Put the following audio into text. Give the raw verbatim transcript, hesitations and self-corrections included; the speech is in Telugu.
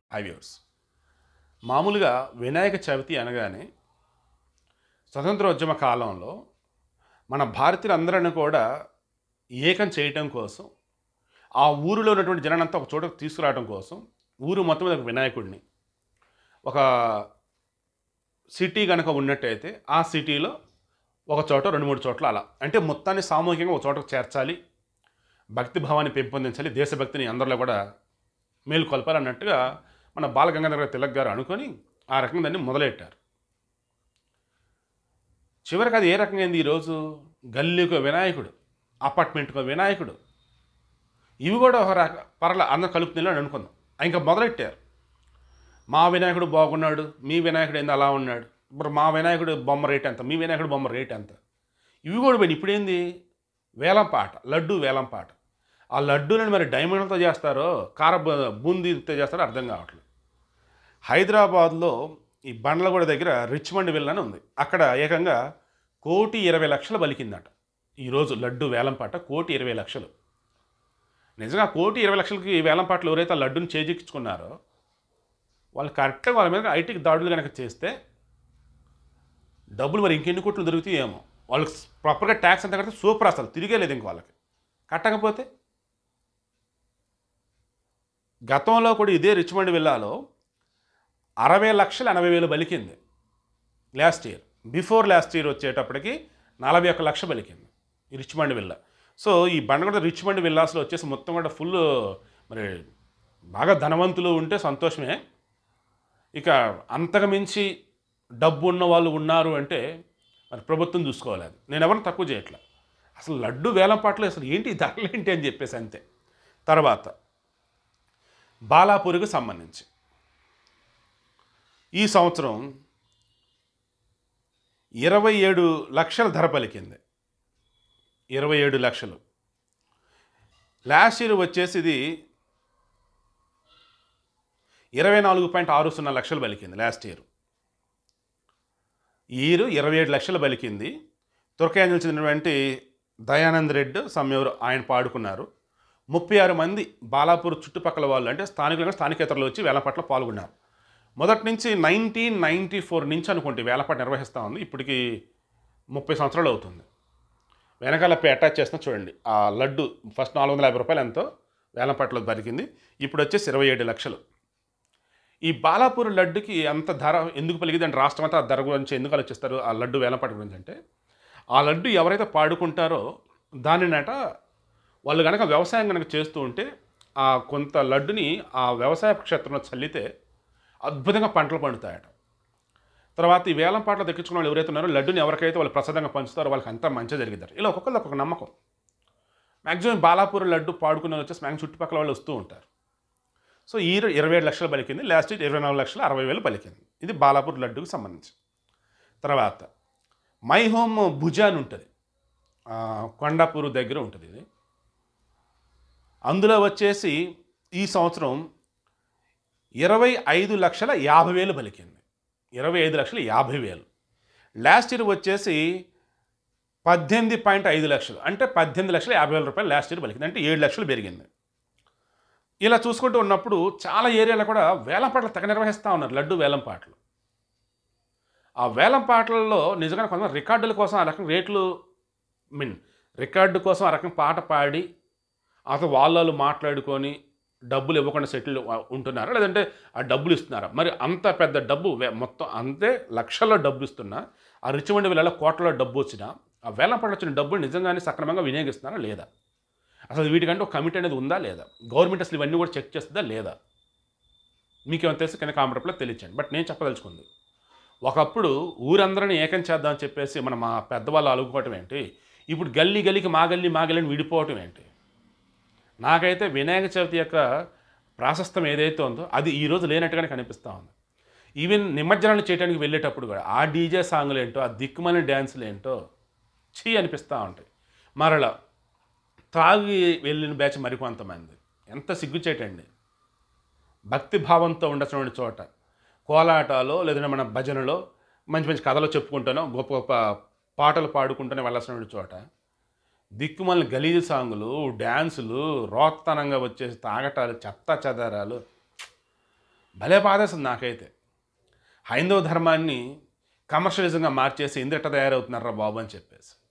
High viewers. మామూలుగా వినాయక చవితి అనగానే స్వతంత్రోద్యమ కాలంలో మన భారతీయులందరిని కూడా ఏకం చేయటం కోసం, ఆ ఊరిలో ఉన్నటువంటి జనాన్నంతా ఒక చోటకు తీసుకురావడం కోసం ఊరు మొత్తం మీద ఒక వినాయకుడిని ఒక సిటీ గనక ఉన్నట్టయితే ఆ సిటీలో ఒక చోట రెండు మూడు చోట్ల అలా అంటే మొత్తాన్ని సామూహికంగా ఒక చోటకు చేర్చాలి, భక్తి భావాన్ని పెంపొందించాలి, దేశభక్తిని అందరిలో కూడా మేలుకొల్పాలన్నట్టుగా మన బాలగంగాధర తిలక్ గారు అనుకొని ఆ రకంగా దాన్ని మొదలెట్టారు. చివరికి అది ఏ రకంగా అయింది? ఈరోజు గల్లీకో వినాయకుడు, అపార్ట్మెంట్కో వినాయకుడు, ఇవి కూడా ఒక రక పర్ల అందరం కలుపుతున్నాయి అని అనుకుందాం. ఇంకా మొదలెట్టారు. మా వినాయకుడు బాగున్నాడు, మీ వినాయకుడు ఏంది అలా ఉన్నాడు, ఇప్పుడు మా వినాయకుడు బొమ్మ రేట్ ఎంత, మీ వినాయకుడు బొమ్మ రేట్ ఎంత, ఇవి కూడా పోయినాయి. ఇప్పుడేంది? వేలం పాట, లడ్డు వేలం పాట. ఆ లడ్డూలను మరి డైమండ్లతో చేస్తారో కార బూందీతో చేస్తారో అర్థం కావట్లేదు. హైదరాబాద్లో ఈ బండ్లగూడ దగ్గర రిచ్మండ్ విల్ అని ఉంది. అక్కడ ఏకంగా కోటి ఇరవై లక్షలు బలికిందట ఈరోజు లడ్డు వేలంపాట. కోటి ఇరవై లక్షలు. నిజంగా కోటి ఇరవై లక్షలకి వేలంపాటలు ఎవరైతే ఆ లడ్డుని చేజిక్కించుకున్నారో వాళ్ళు కరెక్ట్గా వాళ్ళ మీద ఐటీకి దాడులు కనుక చేస్తే డబ్బులు మరి ఇంకెన్ని కోట్లు దొరుకుతాయి ఏమో. వాళ్ళకి ప్రాపర్గా ట్యాక్స్ అంతా కడితే సూపర్, అసలు తిరిగే లేదు ఇంక వాళ్ళకి. కట్టకపోతే గతంలో కూడా ఇదే రిచ్మండ్ విల్లాలో అరవై లక్షలు ఎనభై వేలు బలికింది last year. Before last year వచ్చేటప్పటికి నలభై ఒక్క లక్ష బలికింది ఈ రిచ్మండ్ విల్లా. సో ఈ బండగూడ రిచ్మండ్ విల్లాస్లో వచ్చేసి మొత్తం కూడా ఫుల్ మరి బాగా ధనవంతులు ఉంటే సంతోషమే. ఇక అంతకు మించి డబ్బు ఉన్న వాళ్ళు ఉన్నారు అంటే మరి ప్రభుత్వం చూసుకోవాలి. అది నేను ఎవరిని తక్కువ చేయట్లా. అసలు లడ్డు వేలంపాట్లు అసలు ఏంటి ధరలు ఏంటి అని చెప్పేసి అంతే. తర్వాత బాలాపూర్కి సంబంధించి ఈ సంవత్సరం ఇరవై ఏడు లక్షల ధర పలికింది. ఇరవై ఏడు లక్షలు. లాస్ట్ ఇయర్ వచ్చేసి ఇది ఇరవై నాలుగు పాయింట్ ఆరు సున్నా లక్షలు పలికింది లాస్ట్ ఇయర్. ఈ ఇయర్ ఇరవై ఏడు లక్షలు పలికింది. తుర్కయానికి చెందినటువంటి దయానంద్ రెడ్డి సమ్మెవరు ఆయన పాడుకున్నారు. ముప్పై ఆరు మంది బాలాపూర్ చుట్టుపక్కల వాళ్ళు అంటే స్థానికులుగా స్థానికేతరులు వచ్చి వేలంపాట్లో పాల్గొన్నారు. మొదటి నుంచి నైన్టీన్ నైంటీ ఫోర్ నుంచి అనుకుంటే వేలంపాట నిర్వహిస్తూ ఉంది. ఇప్పటికి ముప్పై సంవత్సరాలు అవుతుంది. వెనకాల అటాచ్ చేస్తున్నా చూడండి. ఆ లడ్డు ఫస్ట్ నాలుగు వందల యాభై రూపాయలు ఎంతో వేలంపాటలో బతికింది. ఇప్పుడు వచ్చేసి ఇరవై ఏడు లక్షలు. ఈ బాలాపూర్ లడ్డుకి అంత ధర ఎందుకు పలికింది అంటే రాష్ట్రం అంతా ఆ ధర గురించి ఎందుకు ఆలోచిస్తారు ఆ లడ్డు వేలంపాట గురించి అంటే, ఆ లడ్డు ఎవరైతే పాడుకుంటారో దానినట వాళ్ళు కనుక వ్యవసాయం కనుక చేస్తూ ఉంటే ఆ కొంత లడ్డుని ఆ వ్యవసాయ క్షేత్రంలో చల్లితే అద్భుతంగా పంటలు పండుతాయట. తర్వాత ఈ వేలం పాటలు దక్కించుకున్న వాళ్ళు ఎవరైతే ఉన్నారో లడ్డుని ఎవరికైతే వాళ్ళు ప్రసాదంగా పంచుతారో వాళ్ళకి అంతా మంచిగా జరిగిద్దారు. ఇలా ఒక్కొక్కరు ఒక్కొక్క నమ్మకం. మ్యాక్సిమం బాలాపూర్ లడ్డు పాడుకున్న వచ్చేసి మ్యాక్సిమం చుట్టుపక్కల వాళ్ళు వస్తూ ఉంటారు. సో ఈ ఇరవై ఏడు లక్షలు పలికింది. లాస్ట్ ఇయర్ ఇరవై నాలుగు లక్షల అరవై వేలు పలికింది. ఇది బాలాపూర్ లడ్డుకు సంబంధించి. తర్వాత మై హోమ్ భుజా అని ఉంటుంది, కొండాపూర్ దగ్గర ఉంటుంది. ఇది అందులో వచ్చేసి ఈ సంవత్సరం ఇరవై ఐదు లక్షల యాభై వేలు పలికింది. ఇరవై ఐదు లక్షల యాభై వేలు. లాస్ట్ ఇయర్ వచ్చేసి పద్దెనిమిది పాయింట్ ఐదు లక్షలు అంటే పద్దెనిమిది లక్షల యాభై వేల రూపాయలు లాస్ట్ ఇయర్ పలికింది. అంటే ఏడు లక్షలు పెరిగింది. ఇలా చూసుకుంటూ ఉన్నప్పుడు చాలా ఏరియాలో కూడా వేలంపాటలు తెగ నిర్వహిస్తూ ఉన్నారు లడ్డు వేలంపాటలు. ఆ వేలంపాటలలో నిజంగా కొంతమంది రికార్డుల కోసం ఆ రకం రేట్లు మీన్ రికార్డు కోసం ఆ రకం పాట పాడి అసలు వాళ్ళు మాట్లాడుకొని డబ్బులు ఇవ్వకుండా సెటిల్ ఉంటున్నారా లేదంటే ఆ డబ్బులు ఇస్తున్నారా? మరి అంత పెద్ద డబ్బు మొత్తం అంతే లక్షల్లో డబ్బు ఇస్తున్నా ఆ రిచ్మండ్ విల్లాలో కోట్లలో డబ్బు వచ్చినా ఆ వేలంపాటలు వచ్చిన డబ్బులు నిజంగానే సక్రమంగా వినియోగిస్తున్నారా లేదా? అసలు వీటికంటే ఒక కమిటీ అనేది ఉందా లేదా? గవర్నమెంట్ అసలు ఇవన్నీ కూడా చెక్ చేస్తుందా లేదా? మీకేమైనా తెలిసి కింద కామెంట్లో తెలియచండి. బట్ నేను చెప్పదలుచుకుంది, ఒకప్పుడు ఊరందరినీ ఏకం చేద్దామని చెప్పేసి మనం మా పెద్దవాళ్ళు అలుగుకోవటం ఏంటి, ఇప్పుడు గల్లీ గల్లీకి మా గల్లీ మా గల్లీని విడిపోవటం ఏంటి? నాకైతే వినాయక చవితి యొక్క ప్రాశస్తం ఏదైతే ఉందో అది ఈరోజు లేనట్టుగానే కనిపిస్తూ ఉంది. ఈవెన్ నిమజ్జనాలు చేయడానికి వెళ్ళేటప్పుడు కూడా ఆ డీజే సాంగ్లు ఏంటో ఆ దిక్కుమని డ్యాన్సులు ఏంటో చీ అనిపిస్తూ ఉంటాయి. మరలా తాగి వెళ్ళిన బ్యాచ్ మరికొంతమంది ఎంత సిగ్గుచేటండి. భక్తి భావంతో ఉండటువంటి చోట కోలాటాలో లేదంటే మన భజనలో మంచి మంచి కథలు చెప్పుకుంటానో గొప్ప గొప్ప పాటలు పాడుకుంటూనే వెళ్ళాల్సిన చోట దిక్కుమల్ని గలీజు సాంగులు, డ్యాన్సులు, రోత్తనంగా వచ్చేసి తాగటాలు, చెత్త చెదారాలు భలే బాధేస్తుంది నాకైతే. హైందవ ధర్మాన్ని కమర్షియలిజంగా మార్చేసి ఇందెట్ట తయారవుతున్నారా బాబు అని చెప్పేసి.